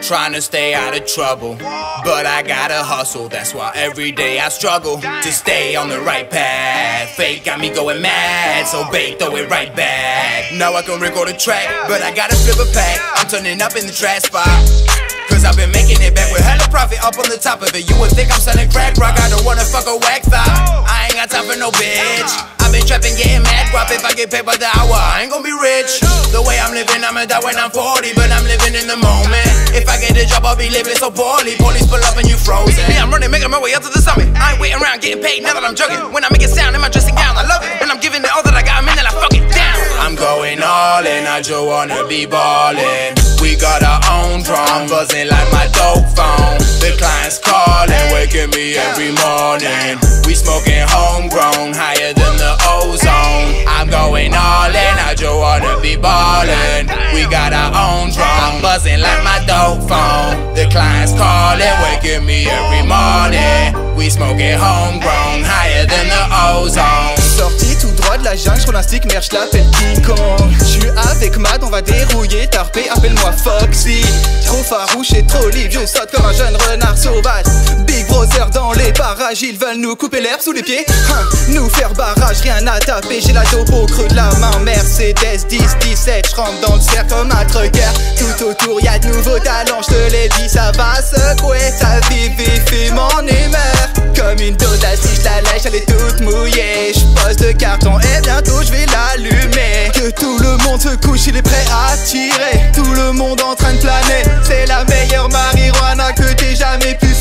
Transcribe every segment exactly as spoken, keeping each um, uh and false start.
trying to stay out of trouble, but I gotta hustle. That's why every day I struggle to stay on the right path. Fake got me going mad, so bait throw it right back. Now I can record a track, but I gotta flip a pack. I'm turning up in the trash spot, cause I've been making it back with hella profit up on the top of it. You would think I'm selling crack rock, I don't wanna fuck a whack thought. I ain't got time for no bitch. I've been trapping, getting mad guap. If I get paid by the hour, I ain't gon' be rich. The way I'm living, I'ma die when I'm forty, but I'm living in the moment. If I get a job, I'll be living so poorly. Police pull up and you frozen. Me, I'm running, making my way up to the summit. I ain't waiting around getting paid now that I'm jugging. When I make it sound in my dressing gown, I love it. And I'm giving it all that I got, I'm in and I fuck it down. I'm going all in, I just wanna be ballin'. We got our own drum, buzzing like my dope phone. The clients calling, waking me every morning. We smoking homegrown, higher than the ozone. I'm going all in, I just wanna be ballin'. We got our own drum, buzzing like my dope phone. The clients calling, waking me every morning. We smoking homegrown, higher than the ozone. Sorti tout droit de la jungle, j'roule un stick, merde, j'l'appelle King Kong. J'suis avec Mad, on va dérouiller, tarpé, appelle-moi Foxxxy. Trop farouche et trop libre, je saute comme un jeune renard sauvage. Big Brother dans les parages, ils veulent nous couper l'herbe sous les pieds, hein, nous faire barrage, rien à taper. J'ai la dope au creux de la main, Mercedes dix dix-sept. J'rentre dans le cercle comme un trucker. Tout autour y'a de nouveaux talents, j'te l'ai dit, ça va secouer. Ta vie fait mon humeur comme une dose d'acide, j'la lèche, elle est toute mouillée. J'pose de carton et bientôt j'vais l'allumer. Que tout le monde se couche, il est prêt à tirer. Tout le monde en train de planer. C'est la meilleure marijuana que t'aies jamais pu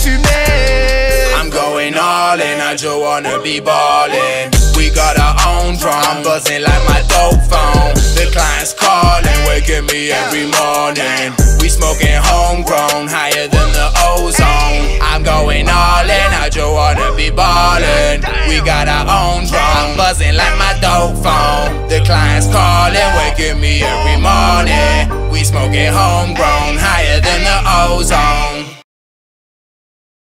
fumer. I'm going all in, I just wanna be ballin'. We got our own drum, buzzing like my dope phone. The clients calling, waking me every morning. We smoking homegrown, higher than the ozone. I'm going all in, I just wanna be ballin'. We got our own drum, buzzing like my dope phone. The clients calling, waking me every morning. We smoking homegrown, higher than the ozone.